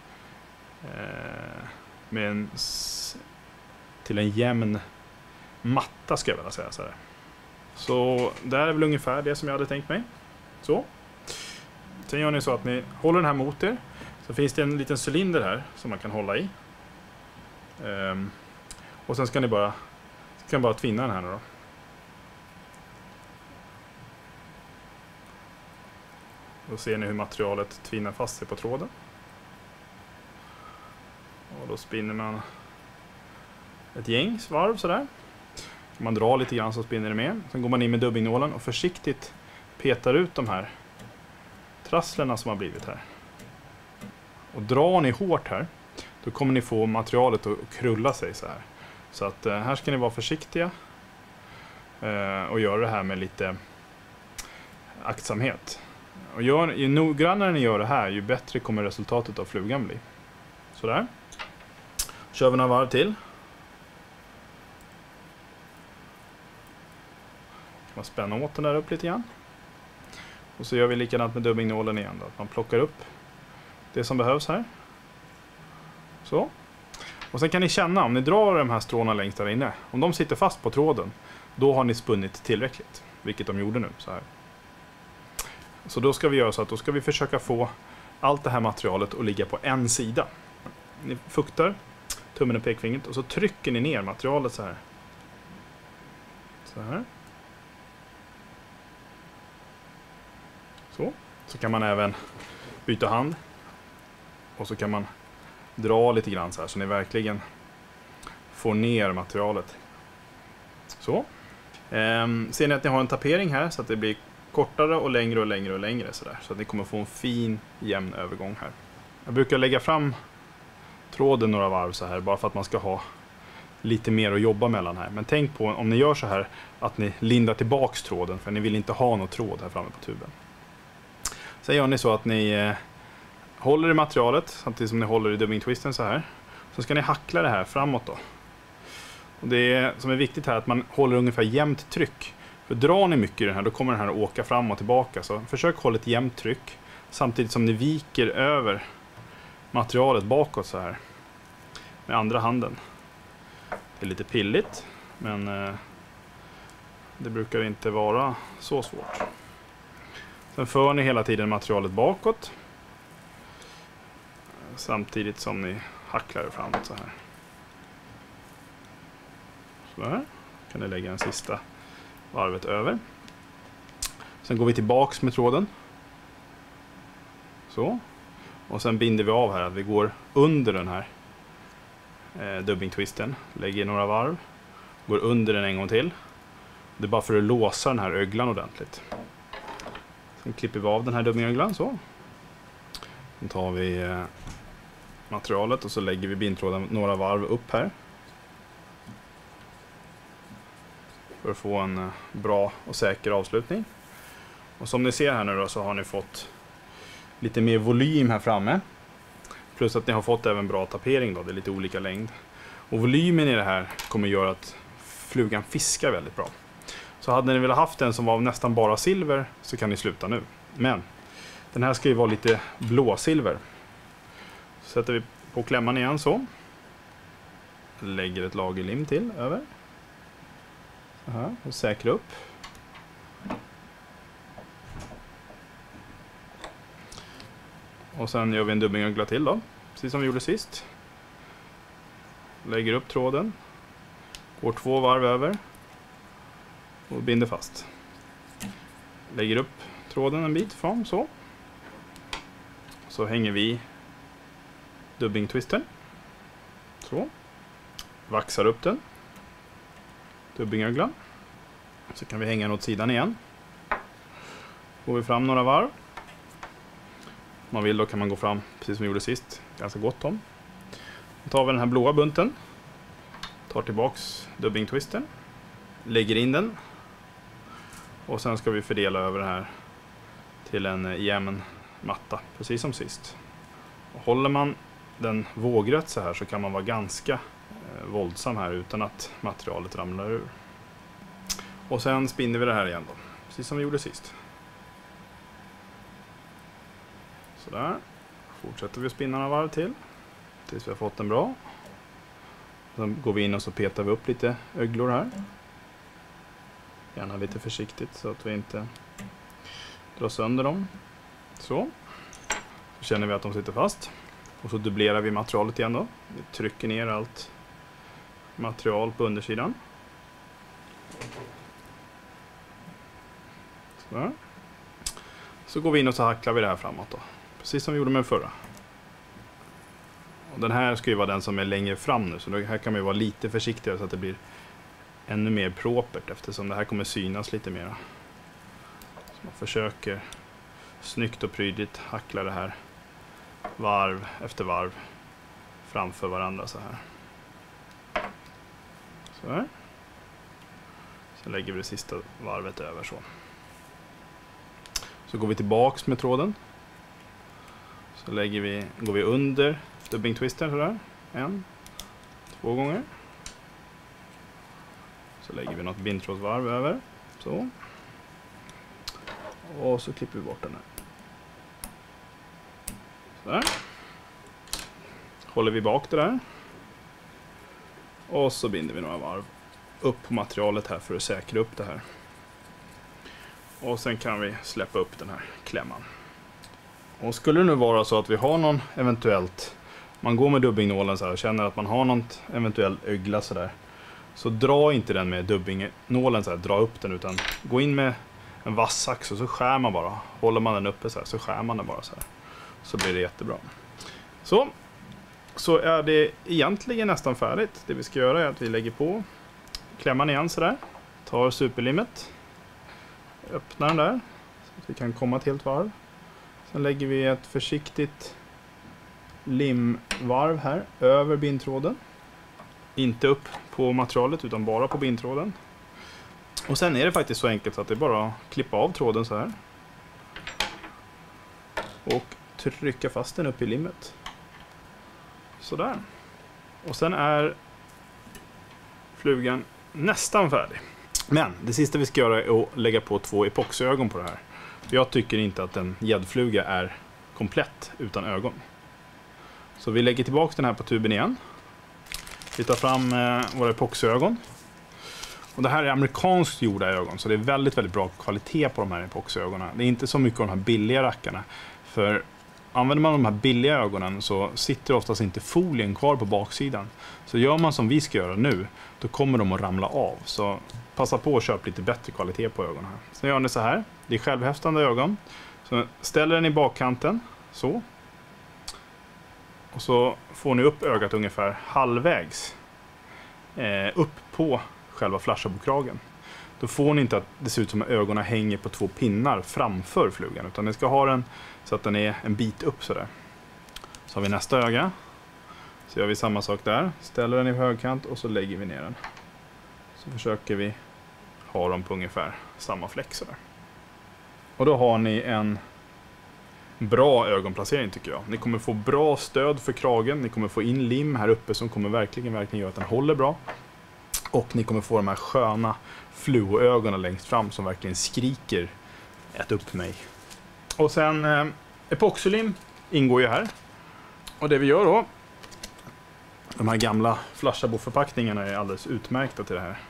eh, med en, till en jämn matta, ska jag vilja säga så här. Så det är väl ungefär det som jag hade tänkt mig. Så. Sen gör ni så att ni håller den här mot er. Så finns det en liten cylinder här som man kan hålla i. Um, och sen ska ni bara, ska ni bara tvinna den här nu då. Då ser ni hur materialet tvinnar fast sig på tråden. Och då spinner man ett gäng varv sådär. Kan man dra lite grann så spinner det med. Sen går man in med dubbingnålen och försiktigt petar ut de här trasslerna som har blivit här. Och drar ni hårt här, då kommer ni få materialet att krulla sig så här. Så att eh, här ska ni vara försiktiga eh, och göra det här med lite aktsamhet. Och gör, ju noggrannare ni gör det här, ju bättre kommer resultatet av flugan bli. Sådär. Kör vi några varv till. Kan man spänna åt den där upp lite grann. Och så gör vi likadant med dubbingnålen igen då. Att man plockar upp det som behövs här. Så. Och sen kan ni känna, om ni drar de här stråna längst där inne, om de sitter fast på tråden, då har ni spunnit tillräckligt. Vilket de gjorde nu, så här. Så då ska vi göra så att då ska vi försöka få allt det här materialet att ligga på en sida. Ni fuktar tummen och pekfingret och så trycker ni ner materialet så här. Så här. Så. Så kan man även byta hand. Och så kan man dra lite grann så här så ni verkligen får ner materialet. Så. Ehm, ser ni att ni har en tapering här så att det blir kortare och längre och längre och längre så där. Så att ni kommer få en fin jämn övergång här. Jag brukar lägga fram tråden några varv så här bara för att man ska ha lite mer att jobba mellan här. Men tänk på om ni gör så här att ni lindar tillbaks tråden, för ni vill inte ha någon tråd här framme på tuben. Sen gör ni så att ni eh, håller i materialet samtidigt som ni håller i dubbingtwisten så här. Så ska ni hackla det här framåt då. Och det som är viktigt här är att man håller ungefär jämnt tryck. För drar ni mycket i den här, då kommer den här att åka fram och tillbaka. Så försök hålla ett jämnt tryck samtidigt som ni viker över materialet bakåt så här. Med andra handen. Det är lite pilligt, men eh, det brukar inte vara så svårt. Sen för ni hela tiden materialet bakåt. Samtidigt som ni hacklar det framåt så här. Så här. Kan ni lägga den sista varvet över. Sen går vi tillbaks med tråden. Så. Och sen binder vi av här att vi går under den här eh, dubbingtwisten. Lägger några varv. Går under den en gång till. Det är bara för att låsa den här öglan ordentligt. Sen klipper vi av den här dubbingöglan så. Sen tar vi eh, materialet och så lägger vi bindtråden några varv upp här. För att få en eh, bra och säker avslutning. Och som ni ser här nu då så har ni fått lite mer volym här framme. Plus att ni har fått även bra tapering då, det är lite olika längd. Och volymen i det här kommer göra att flugan fiskar väldigt bra. Så hade ni velat haft en som var nästan bara silver så kan ni sluta nu. Men den här ska ju vara lite blåsilver. Så sätter vi på klämman igen så. Lägger ett lager lim till över. Så här, och säkra upp. Och sen gör vi en dubbelögla till då. Precis som vi gjorde sist. lägger upp tråden. Går två varv över. Och binder fast. Lägger upp tråden en bit fram så. Så hänger vi dubbing-twisten. Så. Vaxar upp den. Dubbingöglan. Så kan vi hänga den åt sidan igen. Går vi fram några varv. Om man vill då kan man gå fram precis som vi gjorde sist. Ganska gott om. Då tar vi den här blåa bunten. Tar tillbaks dubbing-twisten. Lägger in den. Och sen ska vi fördela över det här till en jämn matta. Precis som sist. Och håller man den vågrätt så här så kan man vara ganska eh, våldsam här utan att materialet ramlar ur. Och sen spinner vi det här igen då. Precis som vi gjorde sist. Sådär. Fortsätter vi spinna några varv till. Tills vi har fått den bra. Sen går vi in och så petar vi upp lite öglor här. Gärna lite försiktigt så att vi inte drar sönder dem. Så. Så känner vi att de sitter fast. Och så dubblerar vi materialet igen då. Vi trycker ner allt material på undersidan. Så. Så går vi in och så hacklar vi det här framåt då. Precis som vi gjorde med förra. Och den här ska ju vara den som är längre fram nu. Så här kan man ju vara lite försiktigare så att det blir ännu mer propert. Eftersom det här kommer synas lite mer. Så man försöker snyggt och prydligt hackla det här varv efter varv framför varandra så här. Så här. Sen lägger vi det sista varvet över så. Så går vi tillbaks med tråden. Så lägger vi, går vi under dubbing-twisten sådär. En, två gånger. Så lägger vi något bindtrådsvarv över. Så. Och så klipper vi bort den här. Sådär. Håller vi bak det där. Och så binder vi några varv upp på materialet här för att säkra upp det här. Och sen kan vi släppa upp den här klämman. Och skulle det nu vara så att vi har någon eventuellt, man går med dubbingnålen så här och känner att man har något eventuellt ögla så där. Så dra inte den med dubbingnålen så här, dra upp den, utan gå in med en vass sax och så skär man bara. Håller man den uppe så här så skär man den bara så här. Så blir det jättebra. Så, så är det egentligen nästan färdigt. Det vi ska göra är att vi lägger på klämman igen så där. Tar superlimmet. Öppnar den där så att vi kan komma ett helt varv. Sen lägger vi ett försiktigt limvarv här över bindtråden. Inte upp på materialet utan bara på bindtråden. Och sen är det faktiskt så enkelt att det är bara att klippa av tråden så här. Och trycka fast den upp i limmet. Sådär. Och sen är flugan nästan färdig. Men det sista vi ska göra är att lägga på två epoxyögon på det här. Jag tycker inte att en gäddfluga är komplett utan ögon. Så vi lägger tillbaka den här på tuben igen. Vi tar fram eh, våra epoxyögon. Och det här är amerikanskt gjorda ögon, så det är väldigt, väldigt bra kvalitet på de här epoxyögonen. Det är inte så mycket av de här billiga rackarna. För använder man de här billiga ögonen så sitter oftast inte folien kvar på baksidan. Så gör man som vi ska göra nu, då kommer de att ramla av. Så passa på att köpa lite bättre kvalitet på ögonen här. Så gör ni så här. Det är självhäftande ögon. Så ställer den i bakkanten, så. Och så får ni upp ögat ungefär halvvägs eh, upp på själva flashabokragen. Då får ni inte att det ser ut som att ögonen hänger på två pinnar framför flugan, utan ni ska ha den så att den är en bit upp sådär. Så har vi nästa öga. Så gör vi samma sak där. Ställer den i högkant och så lägger vi ner den. Så försöker vi ha dem på ungefär samma fläck sådär. Och då har ni en bra ögonplacering tycker jag. Ni kommer få bra stöd för kragen. Ni kommer få in lim här uppe som kommer verkligen, verkligen göra att den håller bra. Och ni kommer få de här sköna fluoögonen längst fram som verkligen skriker ät upp mig. Och sen eh, epoxylim ingår ju här. Och det vi gör då, de här gamla Flashabou-förpackningarna är alldeles utmärkta till det här.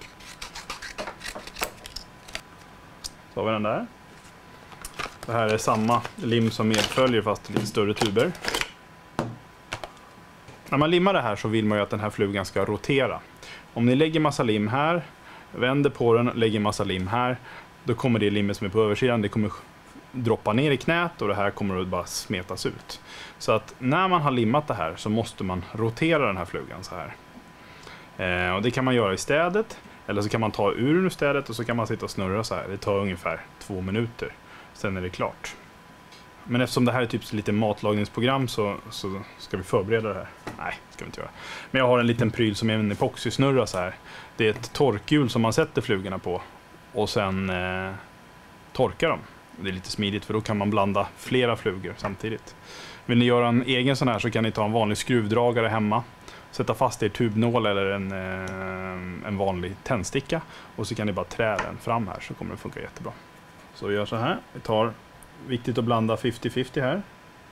Så har vi den där. Det här är samma lim som medföljer fast lite större tuber. När man limmar det här så vill man ju att den här flugan ska rotera. Om ni lägger massa lim här, vänder på den och lägger massa lim här, då kommer det limmet som är på översidan, det kommer droppa ner i knät och det här kommer att bara smetas ut. Så att när man har limmat det här så måste man rotera den här flugan så här. Eh, och det kan man göra i städet, eller så kan man ta ur ur städet och så kan man sitta och snurra så här. Det tar ungefär två minuter, sen är det klart. Men eftersom det här är typ lite matlagningsprogram så, så ska vi förbereda det här. Nej, ska vi inte göra. Men jag har en liten pryl som är en epoxysnurra så här. Det är ett torkhjul som man sätter flugorna på och sen eh, torkar dem. Det är lite smidigt för då kan man blanda flera flugor samtidigt. Vill ni göra en egen sån här så kan ni ta en vanlig skruvdragare hemma. Sätta fast det i tubnål eller en, eh, en vanlig tändsticka. Och så kan ni bara trä den fram här så kommer det funka jättebra. Så vi gör så här. Vi tar, viktigt att blanda femtio femtio här.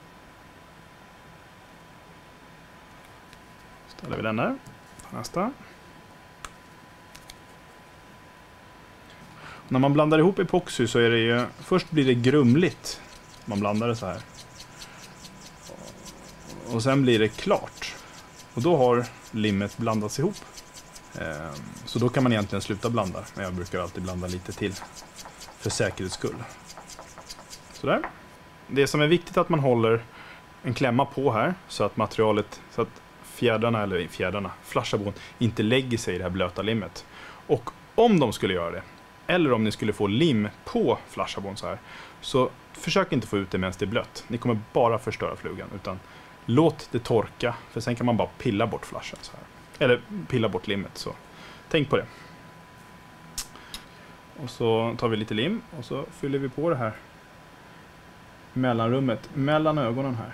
Ställer vi den där. Nästa. När man blandar ihop epoxy så är det ju, först blir det grumligt. Man blandar det så här. Och sen blir det klart. Och då har limmet blandats ihop. Så då kan man egentligen sluta blanda. Men jag brukar alltid blanda lite till. För säkerhets skull. Sådär. Det som är viktigt är att man håller en klämma på här. Så att materialet, så att fjädrarna, eller fjädrarna, flashabon inte lägger sig i det här blöta limmet. Och om de skulle göra det, eller om ni skulle få lim på flashabon så här, så försök inte få ut det medan det är blött. Ni kommer bara förstöra flugan, utan låt det torka, för sen kan man bara pilla bort flashan så här. Eller pilla bort limmet, så tänk på det. Och så tar vi lite lim och så fyller vi på det här mellanrummet mellan ögonen här.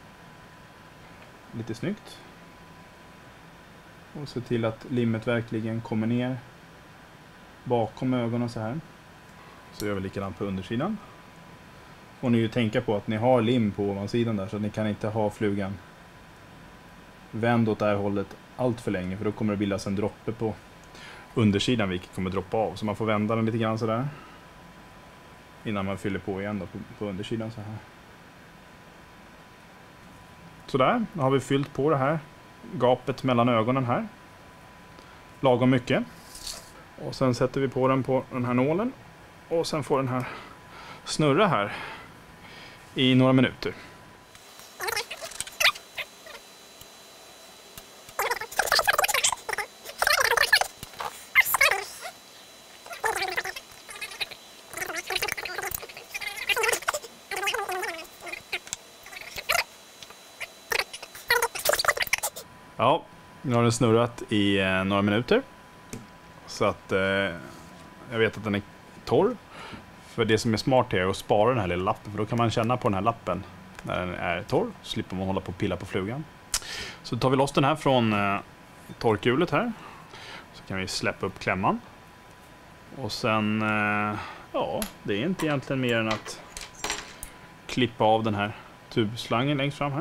Lite snyggt. Och se till att limmet verkligen kommer ner bakom ögonen så här. Så gör vi likadant på undersidan. Och ni ju tänka på att ni har lim på ovansidan där, så att ni kan inte ha flugan vänd åt det här hållet allt för länge, för då kommer det bildas en droppe på undersidan vilket kommer droppa av. Så man får vända den lite grann så där innan man fyller på igen då på, på undersidan så här. Så där, då har vi fyllt på det här gapet mellan ögonen här. Lagom mycket. Och sen sätter vi på den på den här nålen. Och sen får den här snurra här i några minuter. Ja, nu har den snurrat i eh, några minuter. Så att eh, jag vet att den är torr. För det som är smart är att spara den här lilla lappen. För då kan man känna på den här lappen när den är torr. Så slipper man hålla på och pilla på flugan. Så tar vi loss den här från eh, torkhjulet här. Så kan vi släppa upp klämman. Och sen, eh, ja, det är inte egentligen mer än att klippa av den här tubslangen längst fram här.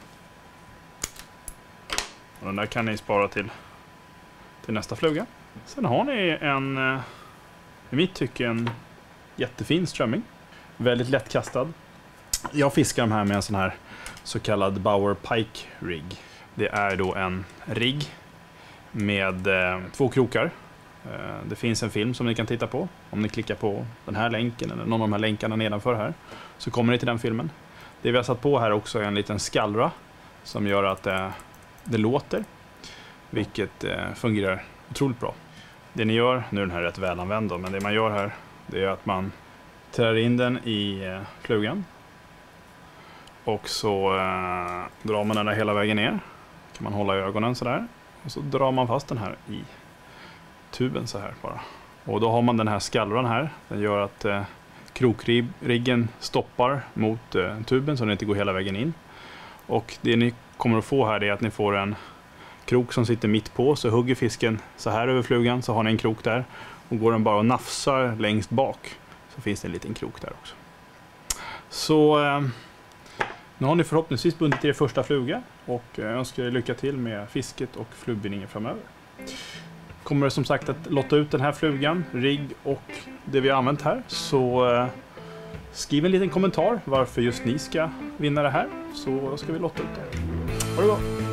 Och den där kan ni spara till, till nästa fluga. Sen har ni en, i mitt tycke, en jättefin strömming. Väldigt lättkastad. Jag fiskar de här med en sån här så kallad Bauer Pike Rig. Det är då en rigg med eh, två krokar. Eh, det finns en film som ni kan titta på. Om ni klickar på den här länken eller någon av de här länkarna nedanför här, så kommer ni till den filmen. Det vi har satt på här också är en liten skallra som gör att eh, det låter, vilket eh, fungerar otroligt bra. Det ni gör, nu är den här rätt välanvänd då, men det man gör här, det är att man trär in den i eh, flugan och så eh, drar man den där hela vägen ner. Kan man hålla i ögonen så där och så drar man fast den här i tuben så här bara. Och då har man den här skallran här, den gör att eh, krokriggen stoppar mot eh, tuben så den inte går hela vägen in. Och det ni kommer att få här är att ni får en krok som sitter mitt på, så hugger fisken så här över flugan, så har ni en krok där, och går den bara och nafsar längst bak så finns det en liten krok där också. Så eh, nu har ni förhoppningsvis bundit er första fluga, och jag önskar er lycka till med fisket och flugbindningen framöver. Kommer det som sagt att lotta ut den här flugan, rigg och det vi har använt här, så eh, skriv en liten kommentar varför just ni ska vinna det här, så ska vi lotta ut det. Ha det bra!